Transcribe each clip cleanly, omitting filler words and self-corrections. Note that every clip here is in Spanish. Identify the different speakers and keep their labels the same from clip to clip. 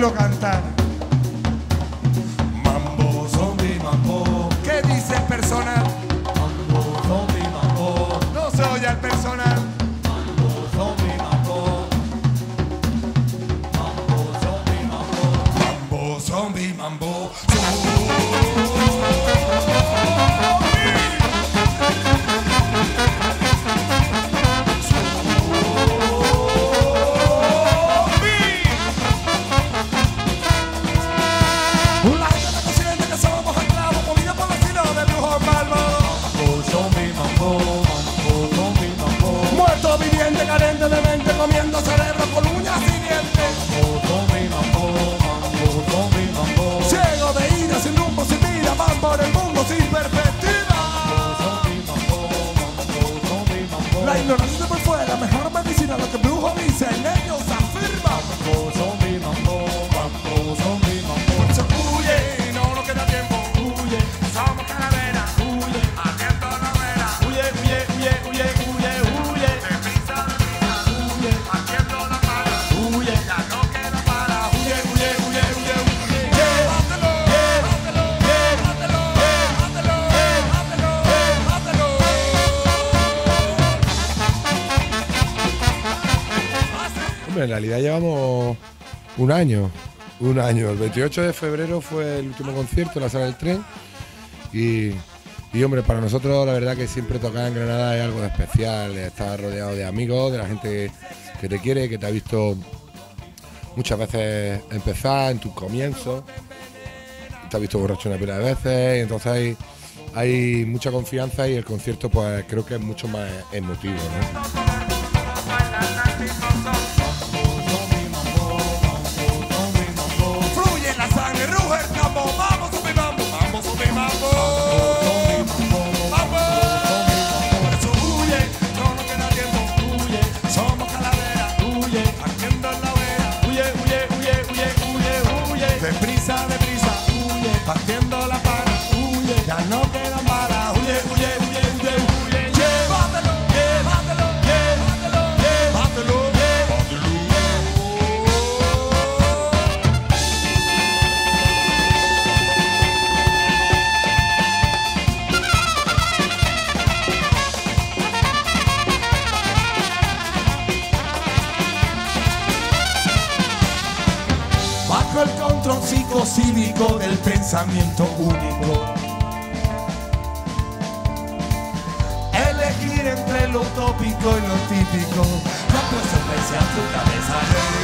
Speaker 1: oírlo cantar. Mambo, zombie, mambo. ¿Qué dice el personal? Mambo, zombie, mambo. No se oye el personal. Mambo, zombie, mambo. Mambo, zombie, mambo. Mambo, zombie, mambo. Carente de mente, comiendo cerebro con uñas y dientes. Ciego de ira, sin rumbo, sin vida, van por el mundo sin perspectiva. La ignorancia por fuera, mejor medicina, lo que el brujo dice, en ellos afirma. Huye, no nos queda tiempo. Huye, somos calaveras. Huye, haciendo la vera. Huye, huye, huye, huye, huye, huye. Deprisa, huye, haciendo la para. Huye, ya no queda para. Huye, huye, huye, huye, huye. Llévatelo, llévatelo, llévatelo, llévatelo, llévatelo, llévatelo.
Speaker 2: Hombre, en realidad llevamos un año. El 28 de febrero fue el último concierto en la Sala del Tren y hombre, para nosotros la verdad que siempre tocar en Granada es algo de especial, estar rodeado de amigos, de la gente que te quiere, que te ha visto muchas veces empezar en tus comienzos, te ha visto borracho una pila de veces, y entonces hay mucha confianza y el concierto pues creo que es mucho más emotivo, ¿no?
Speaker 1: Deprisa, deprisa, huye, partiendo la pana, huye, ya no queda para, huye, huye, huye, huye, huye, llévatelo, llévatelo, llévatelo, llévatelo, bajo el control psicocívico del pensamiento único, elegir entre lo utópico y lo típico, no puedes sorpresa a tu cabeza.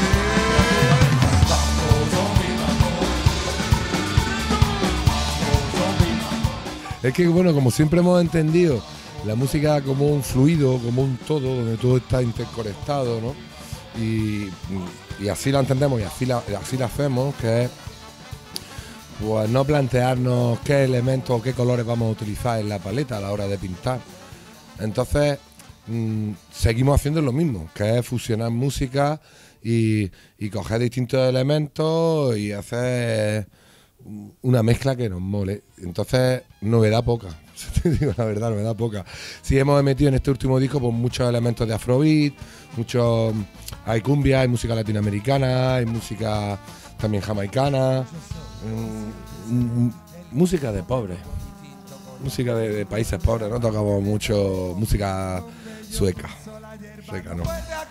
Speaker 2: Es que bueno, como siempre hemos entendido la música como un fluido, como un todo, donde todo está interconectado, ¿no? Y así la entendemos y así la hacemos, que es pues no plantearnos qué elementos o qué colores vamos a utilizar en la paleta a la hora de pintar. Entonces seguimos haciendo lo mismo, que es fusionar música y coger distintos elementos y hacer una mezcla que nos mole. Entonces, novedad poca. Te digo la verdad, novedad poca. Sí hemos metido en este último disco pues, muchos elementos de afrobeat, hay cumbia, hay música latinoamericana, hay música también jamaicana, música de pobres, música de países pobres, no tocamos mucho música sueca no.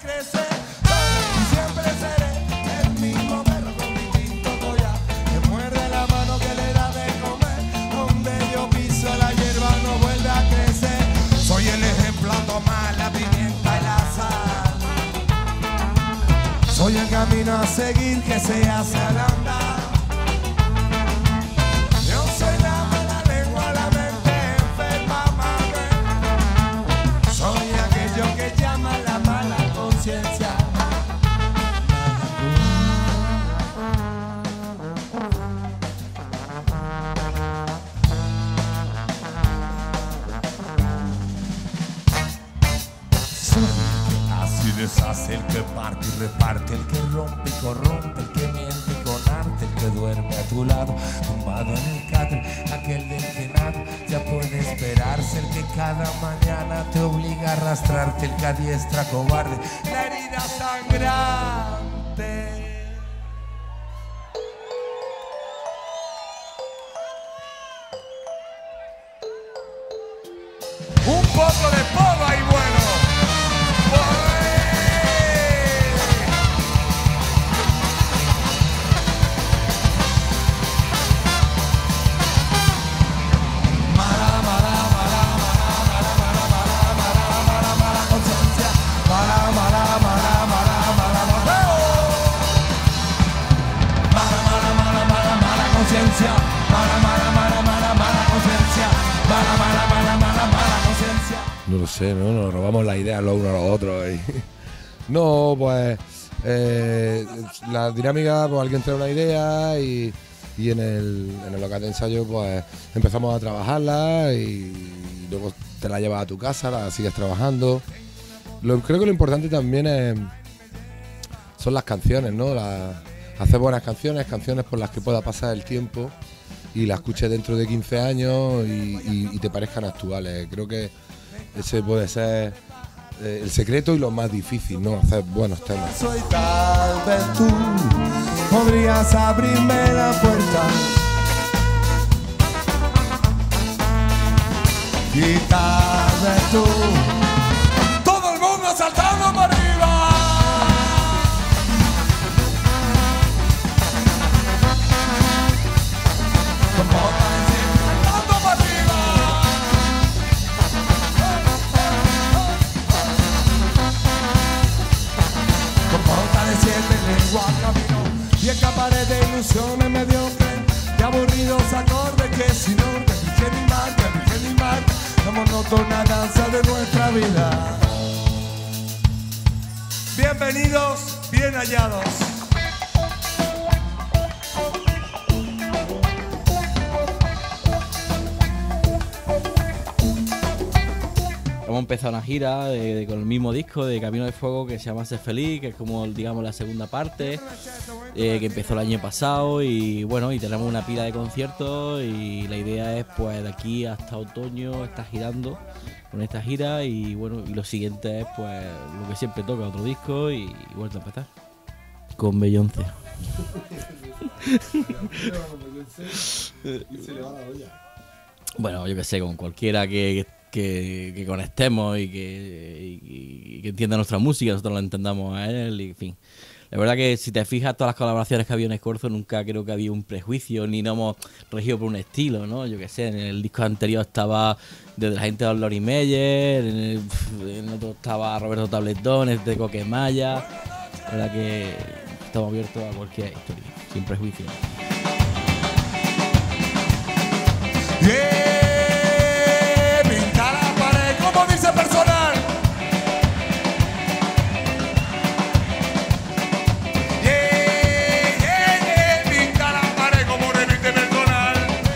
Speaker 1: Soy el ejemplo a tomar la pimienta y la sal. Soy el camino a seguir que se hace al andar. Yo soy la mala lengua, la mente enferma, madre. Soy aquello que llaman la mala conciencia. Deshace el que parte y reparte, el que rompe y corrompe, el que miente y con arte, el que duerme a tu lado, tumbado en el catre, aquel del que nada ya puede esperarse, el que cada mañana te obliga a arrastrarte, el que adiestra cobarde, la herida sangrante. poco de polvo y bueno.
Speaker 2: No lo sé, ¿no? Nos robamos la idea los unos a los otros. No, pues la dinámica, pues alguien trae una idea y en el local de ensayo pues empezamos a trabajarla y luego te la llevas a tu casa, la sigues trabajando. Creo que lo importante también son las canciones, ¿no? Hacer buenas canciones por las que pueda pasar el tiempo y las escuches dentro de 15 años y te parezcan actuales. Creo que ese puede ser el secreto y lo más difícil, ¿no? Hacer buenos temas.
Speaker 1: Soy tal vez tú, podrías abrirme la puerta y tal vez tú, todo el mundo saltando para arriba. Como saltando para arriba. Lengua camino y escaparé de ilusiones mediocres, de aburridos acordes que sin orden, que ni mal, la monótona danza de nuestra vida. Bienvenidos, bien hallados.
Speaker 3: Hemos empezado una gira con el mismo disco de Camino de Fuego que se llama Ser Feliz, que es como, digamos, la segunda parte, que empezó el año pasado y bueno, y tenemos una pila de conciertos y la idea es pues de aquí hasta otoño estar girando con esta gira y bueno, y lo siguiente es pues lo que siempre toca, otro disco y vuelta a empezar con Beyoncé. Bueno, yo que sé, con cualquiera que conectemos y que entienda nuestra música, nosotros la entendamos a él y en fin. La verdad que si te fijas, todas las colaboraciones que había en Escorzo nunca creo que había un prejuicio ni nos hemos regido por un estilo, ¿no? Yo que sé, en el disco anterior estaba desde la gente de Lori Meyer, en otro estaba Roberto Tabletón, de Coquemaya. La verdad que estamos abiertos a cualquier historia, sin prejuicio.
Speaker 1: Pinta la pared, como dice personal. Pinta la pared como reviste personal.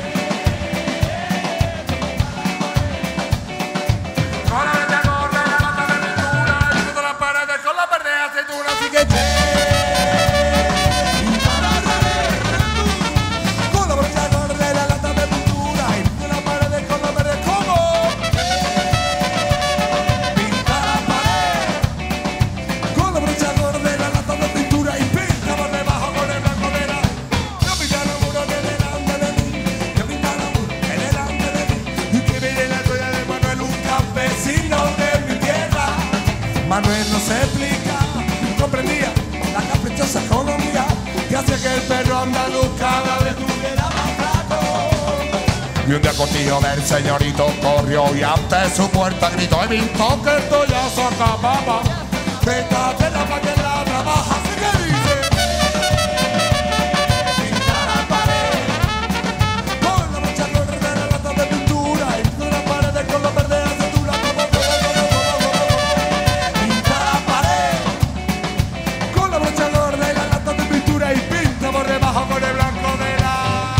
Speaker 1: Con la venta gorda, la lata de pintura, y todas las paredes con la verde aceituna. Así que pinta la pared con la brocha gorda y la lata de pintura, y todas las paredes con la verde como. Pinta la pared con la brocha gorda y la lata de pintura, y pinta por debajo con el blanco de la. Yo pinta los muros que delante de mí, yo pinta los muros que delante de mí, y que viene la historia de Manuel, un campesino de mi tierra. Manuel no se explica, comprendía la caprichosa economía que hacía que el perro andaluz cada vez tuviera más flaco. Y un día Cotillo del señorito corrió y ante su puerta gritó: he visto que esto ya se acababa, pétate la pa' que la trabaja. Así que dice: pinta la pared con la brocha gorda de la lata de pintura, y todas las paredes con la verde aceituna. Pinta la pared con la brocha gorda y la lata de pintura, y pinta por debajo con el blanco de la.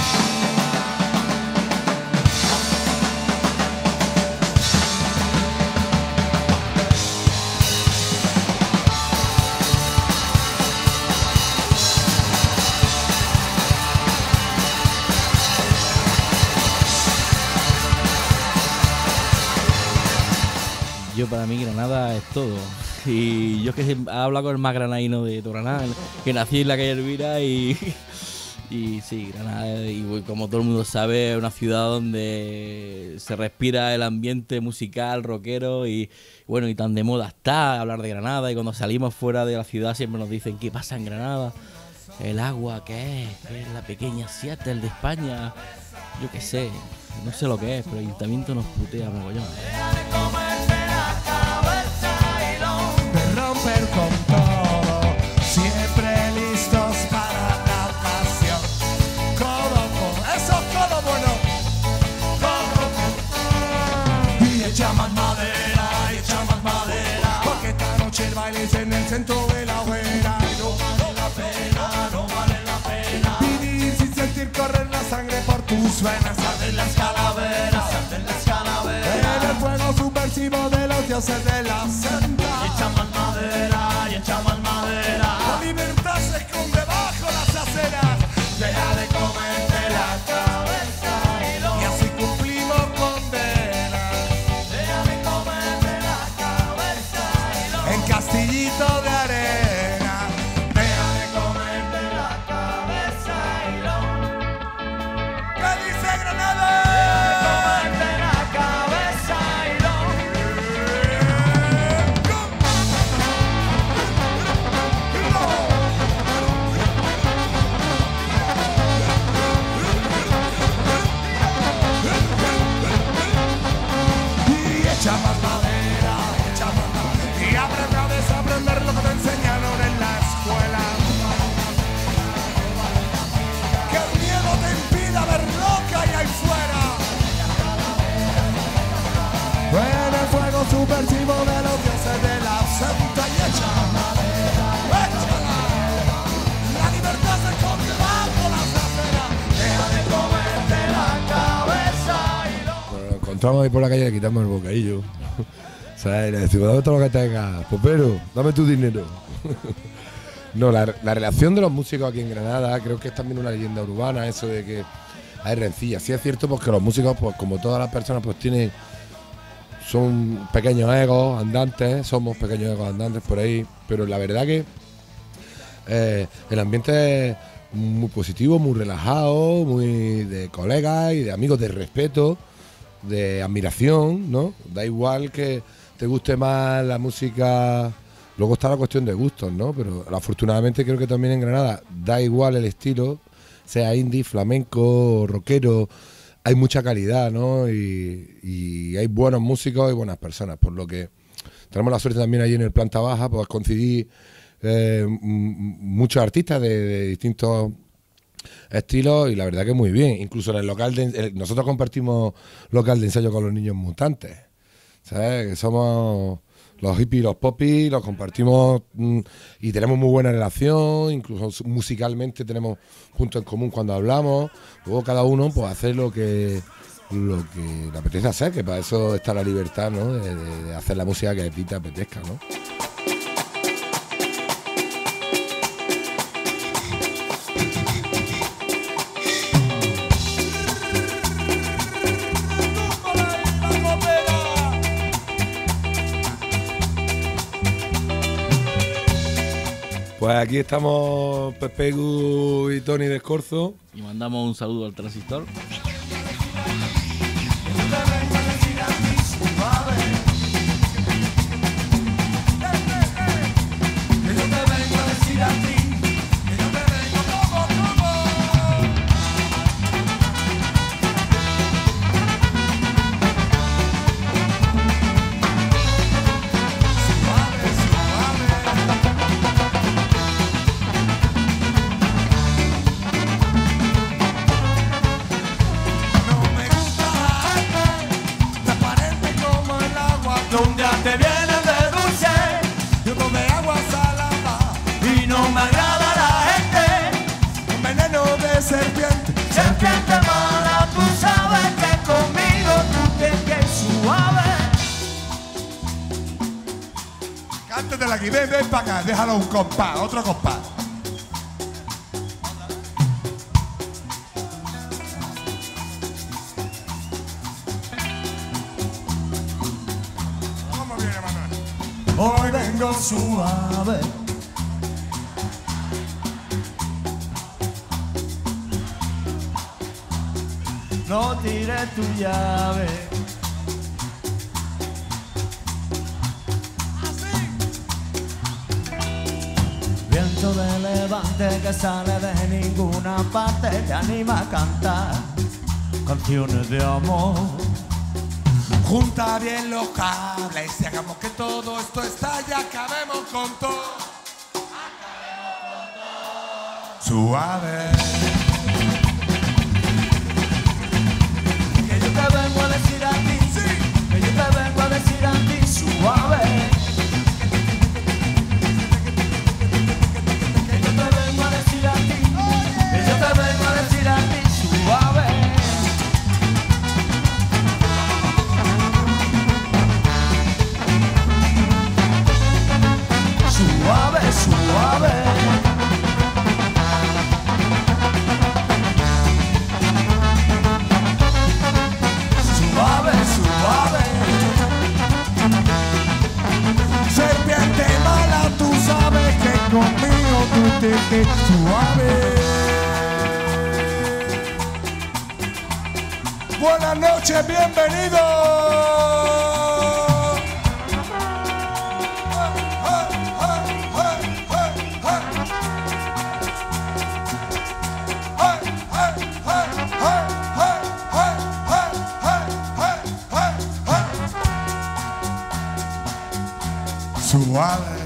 Speaker 3: Yo para mí Granada es todo. Y yo es que he hablado con el más granadino de Toraná, que nací en la calle Elvira y Y sí, Granada, y como todo el mundo sabe, es una ciudad donde se respira el ambiente musical, rockero y bueno, y tan de moda está hablar de Granada. Y cuando salimos fuera de la ciudad siempre nos dicen ¿qué pasa en Granada? El agua, ¿qué es? ¿Qué es la pequeña Seattle de España? Yo qué sé, no sé lo que es, pero el ayuntamiento nos putea mogollón.
Speaker 1: De romper con todo, siempre listos para la pasión. Codo con eso, codo bueno. Codo. Y echa más madera, y echa más madera. Porque esta noche el baile es en el centro de la hoguera. Y no vale la pena, no vale la pena. Vivir sin sentir correr la sangre por tus venas. Arden las calaveras, arden las calaveras. En el fuego subversivo de los dioses de la senda. Y echa más madera, y echa más madera. La libertad se esconde bajo las aceras. Deja de comerte la cabeza y así cumplimos condena. Deja de comerte la cabeza en Castillito de arena. Deja de comerte la cabeza ¿qué dice Granada? Deja de comerte la cabeza y echa más madera, echa más madera. Y aprende a desaprender lo que te enseñaron en la escuela. Que el miedo te impida ver lo que hay ahí fuera. En el fuego subversivo de los dioses de la santa y echa madera, échala. La libertad se esconde bajo las aceras. Deja de comerte la cabeza
Speaker 2: Bueno, nos encontramos ahí por la calle y le quitamos el bocadillo. O sea, y le decimos, dame todo lo que tengas, popero, dame tu dinero. No, la relación de los músicos aquí en Granada creo que es también una leyenda urbana, eso de que hay rencillas. Sí es cierto porque los músicos, pues como todas las personas, pues son pequeños egos andantes, somos pequeños egos andantes por ahí, pero la verdad que el ambiente es muy positivo, muy relajado, muy de colegas y de amigos, de respeto, de admiración, ¿no? Da igual que te guste más la música, luego está la cuestión de gustos, ¿no? Pero afortunadamente creo que también en Granada da igual el estilo, sea indie, flamenco, rockero, hay mucha calidad, ¿no? Y hay buenos músicos y buenas personas, por lo que tenemos la suerte también allí en el planta baja, pues coincidir muchos artistas de distintos estilos y la verdad que muy bien. Incluso en el local nosotros compartimos local de ensayo con los Niños Mutantes, ¿sabes? Que somos los hippies y los popis, los compartimos y tenemos muy buena relación, incluso musicalmente tenemos puntos en común cuando hablamos. Luego cada uno pues hace lo que le apetece hacer, que para eso está la libertad, ¿no? De hacer la música que a ti te apetezca, ¿no? Pues aquí estamos Pepe Gu y Tony de Escorzo.
Speaker 3: Y mandamos un saludo al transistor.
Speaker 1: Donde te vienen de dulce, yo tomé agua salada y no me agrada la gente. Un veneno de serpiente, serpiente mala, tú sabes que conmigo tú te quedas suave. Cántatela aquí, ven para acá, déjalo un compás, otro compás. Hoy vengo suave. no tires tu llave. Viento de levante que sale de ninguna parte, te anima a cantar canciones de amor.
Speaker 4: Junta bien los cables y hagamos que todo esto estalle, acabemos con todo. Suave.
Speaker 1: Que yo te vengo a decir a ti, que yo te vengo a decir a ti, suave. Que yo te vengo a decir a ti, que yo te vengo a decir a ti, suave. Suave, suave.
Speaker 4: Serpiente mala, tú sabes que conmigo tú te suave. Buenas noches, bienvenidos. Suave.